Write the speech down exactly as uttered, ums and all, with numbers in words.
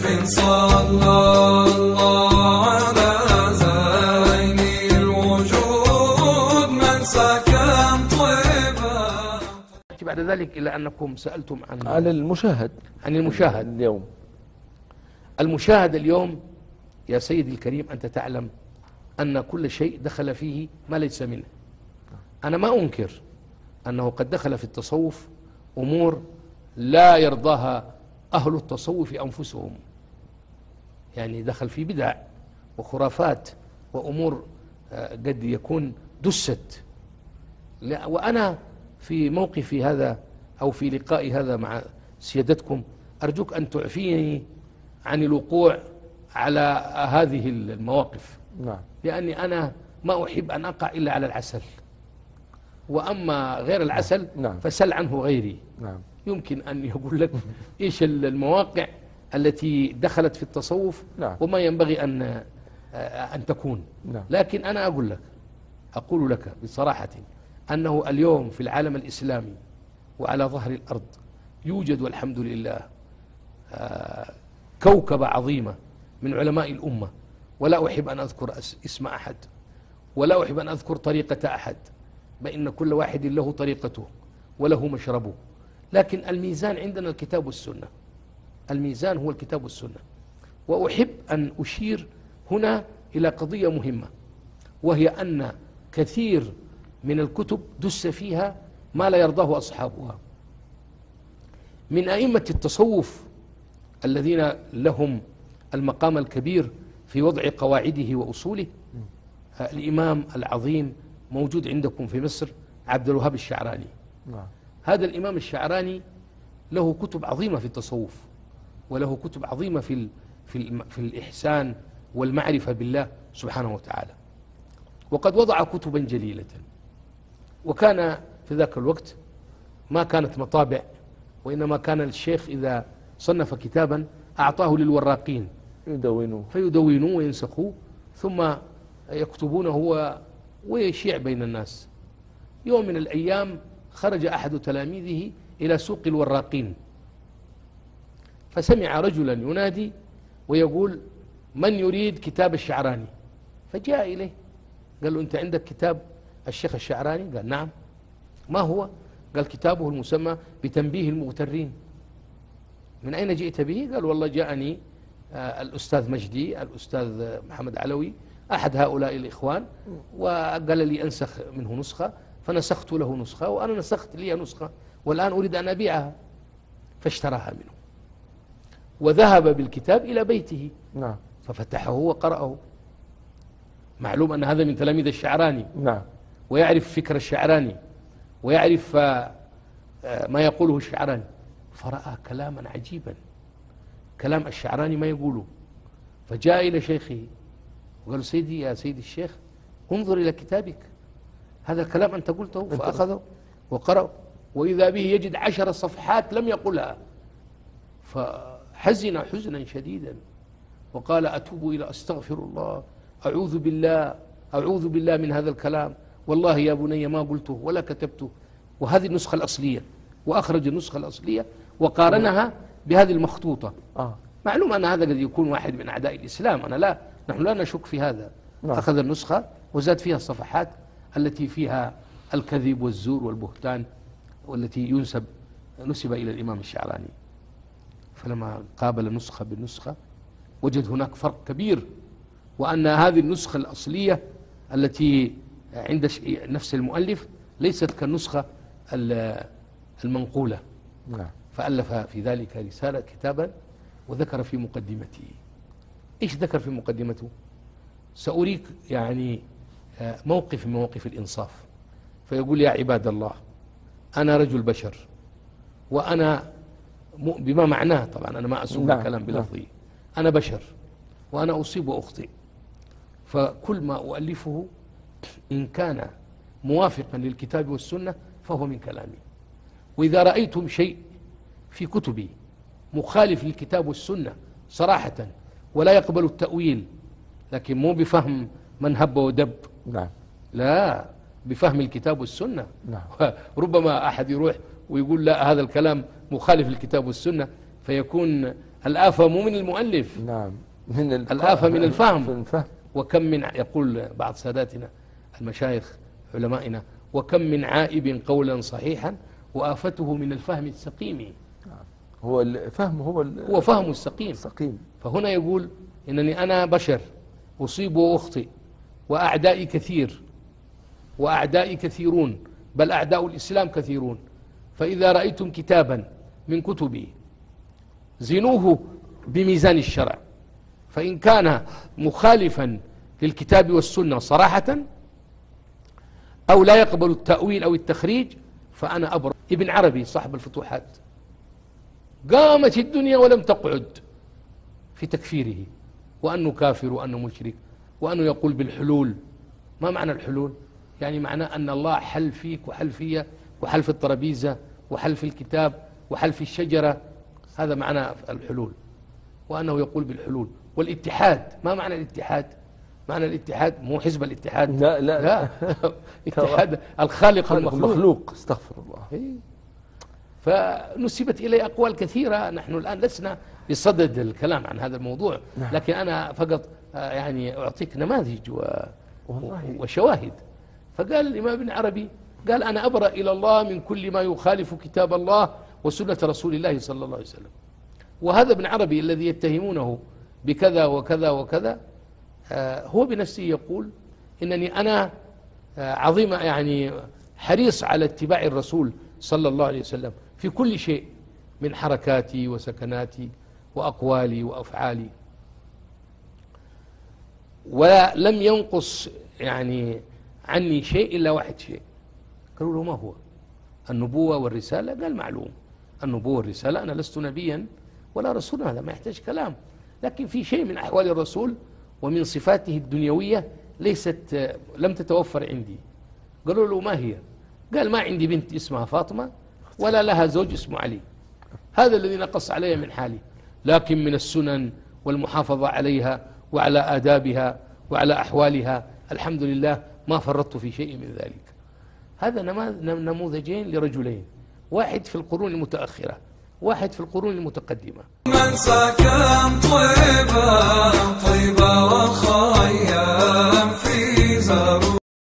ألف صلى الله على زين الوجود من سكن طيبا. بعد ذلك إلى أنكم سألتم عن عن المشاهد عن المشاهد اليوم. المشاهد اليوم يا سيدي الكريم، أنت تعلم أن كل شيء دخل فيه ما ليس منه. أنا ما أنكر أنه قد دخل في التصوف أمور لا يرضاها أهل التصوف أنفسهم، يعني دخل في بدع وخرافات وأمور قد يكون دست. وأنا في موقفي هذا أو في لقائي هذا مع سيادتكم أرجوك أن تعفيني عن الوقوع على هذه المواقف. نعم. لأني أنا ما أحب أن أقع إلا على العسل، وأما غير العسل نعم. فسل عنه غيري. نعم. يمكن أن يقول لك إيش المواقع التي دخلت في التصوف نعم. وما ينبغي أن أن تكون. نعم. لكن أنا أقول لك أقول لك بصراحة أنه اليوم في العالم الإسلامي وعلى ظهر الأرض يوجد والحمد لله كوكبة عظيمة من علماء الأمة، ولا أحب أن أذكر اسم أحد ولا أحب أن أذكر طريقة أحد، بأن كل واحد له طريقته وله مشربه. لكن الميزان عندنا الكتاب والسنة، الميزان هو الكتاب والسنة. وأحب أن أشير هنا إلى قضية مهمة، وهي أن كثير من الكتب دس فيها ما لا يرضاه أصحابها. من أئمة التصوف الذين لهم المقام الكبير في وضع قواعده وأصوله الإمام العظيم موجود عندكم في مصر عبد الوهاب الشعراني. نعم. هذا الإمام الشعراني له كتب عظيمة في التصوف، وله كتب عظيمة في في في الإحسان والمعرفة بالله سبحانه وتعالى، وقد وضع كتبا جليلة. وكان في ذاك الوقت ما كانت مطابع، وإنما كان الشيخ إذا صنف كتابا أعطاه للوراقين يدونوه فيدونوه وينسخوه ثم يكتبونه ويشيع بين الناس. يوم من الأيام خرج أحد تلاميذه إلى سوق الوراقين، فسمع رجلا ينادي ويقول: من يريد كتاب الشعراني؟ فجاء إليه قال له: أنت عندك كتاب الشيخ الشعراني؟ قال: نعم. ما هو؟ قال: كتابه المسمى بتنبيه المغترين. من أين جئت به؟ قال: والله جاءني آه الأستاذ مجدي، الأستاذ محمد علوي، أحد هؤلاء الإخوان، وقال لي أنسخ منه نسخة، فنسخت له نسخة، وأنا نسخت لي نسخة، والآن أريد أن أبيعها. فاشتراها منه وذهب بالكتاب إلى بيته. نعم. ففتحه وقرأه. معلوم أن هذا من تلاميذ الشعراني. نعم. ويعرف فكر الشعراني ويعرف ما يقوله الشعراني، فرأى كلاما عجيبا، كلام الشعراني ما يقوله. فجاء إلى شيخه وقال: سيدي يا سيدي الشيخ، انظر إلى كتابك، هذا الكلام أنت قلته. فأخذه وقرأ، وإذا به يجد عشر صفحات لم يقلها، فحزن حزنا شديدا وقال: أتوب إلى أستغفر الله، أعوذ بالله أعوذ بالله من هذا الكلام، والله يا بني ما قلته ولا كتبته. وهذه النسخة الأصلية، وأخرج النسخة الأصلية وقارنها بهذه المخطوطة. آه. معلوم أن هذا قد يكون واحد من أعداء الإسلام، أنا لا نحن لا نشك في هذا. نعم. أخذ النسخة وزاد فيها الصفحات التي فيها الكذب والزور والبهتان، والتي ينسب نسب إلى الإمام الشعراني. فلما قابل النسخة بالنسخة وجد هناك فرق كبير، وأن هذه النسخة الأصلية التي عند نفس المؤلف ليست كالنسخة المنقولة. نعم. فألف في ذلك رسالة كتابا وذكر في مقدمته. إيش ذكر في مقدمته؟ سأريك يعني موقف من مواقف الإنصاف. فيقول: يا عباد الله، أنا رجل بشر، وأنا بما معناه طبعا، أنا ما أسوق الكلام بلفظه، أنا بشر وأنا أصيب وأخطئ، فكل ما أؤلفه إن كان موافقا للكتاب والسنة فهو من كلامي، وإذا رأيتم شيء في كتبي مخالف للكتاب والسنة صراحة ولا يقبل التأويل، لكن مو بفهم من هب ودب، نعم، لا، بفهم الكتاب والسنة. نعم. ربما أحد يروح ويقول لا هذا الكلام مخالف للكتاب والسنة، فيكون الآفة مو من المؤلف، نعم، من الآفة من الفهم. الفهم. وكم من يقول بعض ساداتنا المشايخ علمائنا: وكم من عائب قولا صحيحا وآفته من الفهم السقيم. هو الفهم هو هو فهم السقيم. السقيم. فهنا يقول إنني أنا بشر أصيب وأخطئ وأعدائي كثير، وأعدائي كثيرون، بل أعداء الإسلام كثيرون. فإذا رأيتم كتابا من كتبي زنوه بميزان الشرع، فإن كان مخالفا للكتاب والسنة صراحة أو لا يقبل التأويل أو التخريج فأنا أبرأ. ابن عربي صاحب الفتوحات قامت الدنيا ولم تقعد في تكفيره، وأنه كافر وأنه مشرك وأنه يقول بالحلول. ما معنى الحلول؟ يعني معناه أن الله حل فيك وحل فيا وحل في الترابيزة وحل في الكتاب وحل في الشجرة، هذا معنى الحلول، وأنه يقول بالحلول. والاتحاد، ما معنى الاتحاد؟ معنى الاتحاد مو حزب الاتحاد، لا لا, لا. اتحاد الخالق والمخلوق. المخلوق، استغفر الله. فنسبت إلي أقوال كثيرة، نحن الآن لسنا بصدد الكلام عن هذا الموضوع، لكن أنا فقط يعني أعطيك نماذج و... وشواهد. فقال الإمام ابن عربي، قال: أنا أبرأ إلى الله من كل ما يخالف كتاب الله وسنة رسول الله صلى الله عليه وسلم. وهذا ابن عربي الذي يتهمونه بكذا وكذا وكذا هو بنفسه يقول إنني أنا عظيم يعني حريص على اتباع الرسول صلى الله عليه وسلم في كل شيء من حركاتي وسكناتي وأقوالي وأفعالي، ولم ينقص يعني عني شيء إلا واحد شيء. قالوا له: ما هو؟ النبوة والرسالة. قال: معلوم، النبوة والرسالة، أنا لست نبيا ولا رسول، هذا ما يحتاج كلام، لكن في شيء من أحوال الرسول ومن صفاته الدنيوية ليست لم تتوفر عندي. قالوا له: ما هي؟ قال: ما عندي بنت اسمها فاطمة ولا لها زوج اسمه علي، هذا الذي نقص علي من حالي، لكن من السنن والمحافظة عليها وعلى آدابها وعلى أحوالها الحمد لله ما فرطت في شيء من ذلك. هذا نموذجين لرجلين، واحد في القرون المتأخرة، واحد في القرون المتقدمة. من سكن طيبة طيبة وخيام في زرو